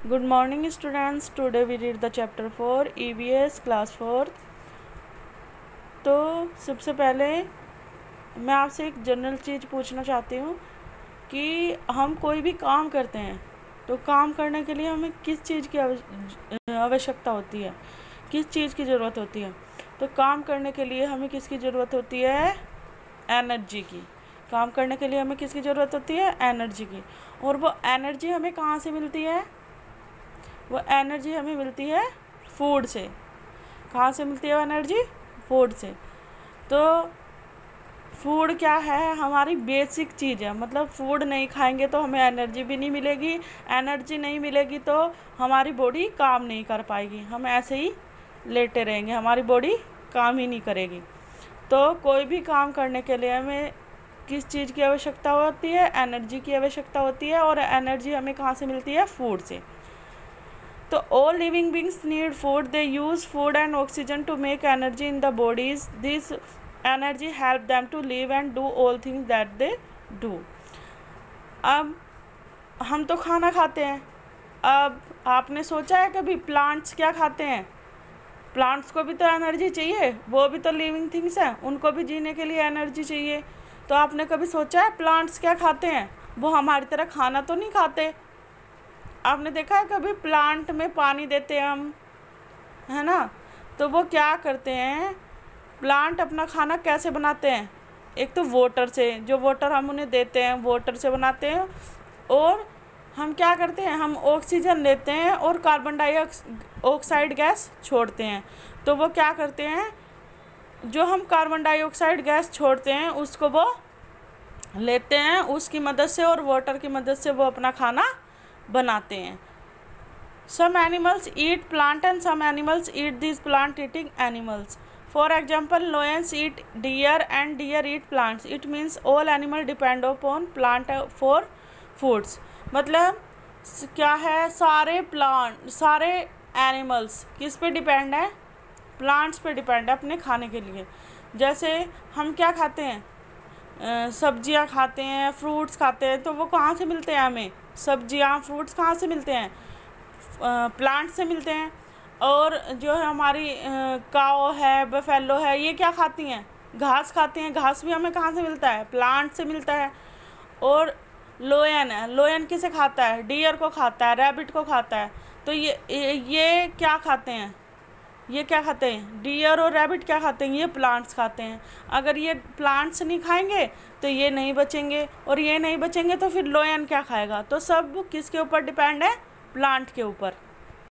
Good morning students. Today we read the chapter 4 EVS class 4. तो सबसे पहले मैं आपसे एक जनरल चीज़ पूछना चाहती हूँ कि हम कोई भी काम करते हैं तो काम करने के लिए हमें किस चीज़ की आवश्यकता होती है, किस चीज़ की ज़रूरत होती है। तो काम करने के लिए हमें किसकी ज़रूरत होती है? एनर्जी की। काम करने के लिए हमें किसकी ज़रूरत होती है? एनर्जी की। और वो एनर्जी हमें कहाँ से मिलती है? वो एनर्जी हमें मिलती है फूड से। कहाँ से मिलती है वो एनर्जी? फूड से। तो फूड क्या है? हमारी बेसिक चीज़ है। मतलब फूड नहीं खाएंगे तो हमें एनर्जी भी नहीं मिलेगी, एनर्जी नहीं मिलेगी तो हमारी बॉडी काम नहीं कर पाएगी, हम ऐसे ही लेटे रहेंगे, हमारी बॉडी काम ही नहीं करेगी। तो कोई भी काम करने के लिए हमें किस चीज़ की आवश्यकता होती है? एनर्जी की आवश्यकता होती है। और एनर्जी हमें कहाँ से मिलती है? फूड से। तो all living beings need food. They use food and oxygen to make energy in the bodies. This energy help them to live and do all things that they do. अब हम तो खाना खाते हैं। अब आपने सोचा है कभी प्लांट्स क्या खाते हैं? प्लांट्स को भी तो एनर्जी चाहिए, वो भी तो लिविंग थिंग्स हैं, उनको भी जीने के लिए एनर्जी चाहिए। तो आपने कभी सोचा है प्लांट्स क्या खाते हैं? वो हमारी तरह खाना तो नहीं खाते। आपने देखा है कभी प्लांट में पानी देते हैं हम, है ना? तो वो क्या करते हैं, प्लांट अपना खाना कैसे बनाते हैं? एक तो वाटर से, जो वाटर हम उन्हें देते हैं वाटर से बनाते हैं। और हम क्या करते हैं, हम ऑक्सीजन लेते हैं और कार्बन डाइऑक्साइड गैस छोड़ते हैं। तो वो क्या करते हैं, जो हम कार्बन डाइऑक्साइड गैस छोड़ते हैं उसको वो लेते हैं, उसकी मदद से और वाटर की मदद से वो अपना खाना बनाते हैं। Some animals eat plant and some animals eat these plant eating animals. For example, lions eat deer and deer eat plants. It means all animals depend upon plant for foods. मतलब क्या है, सारे एनिमल्स किस पे depend है? Plants पे depend है अपने खाने के लिए। जैसे हम क्या खाते हैं, सब्जियां खाते हैं, फ्रूट्स खाते हैं। तो वो कहाँ से मिलते हैं हमें? सब्जियां फ्रूट्स कहाँ से मिलते हैं? प्लांट से मिलते हैं। और जो है हमारी काओ है, बफेलो है, ये क्या खाती हैं? घास खाती हैं। घास भी हमें कहाँ से मिलता है? प्लांट से मिलता है। और लोयन है, लोयन किसे खाता है? डियर को खाता है, रैबिट को खाता है। तो ये क्या खाते हैं? ये क्या खाते हैं? डियर और रैबिट क्या खाते हैं? ये प्लांट्स खाते हैं। अगर ये प्लांट्स नहीं खाएंगे तो ये नहीं बचेंगे, और ये नहीं बचेंगे तो फिर लोयन क्या खाएगा? तो सब किसके ऊपर डिपेंड है? प्लांट के ऊपर।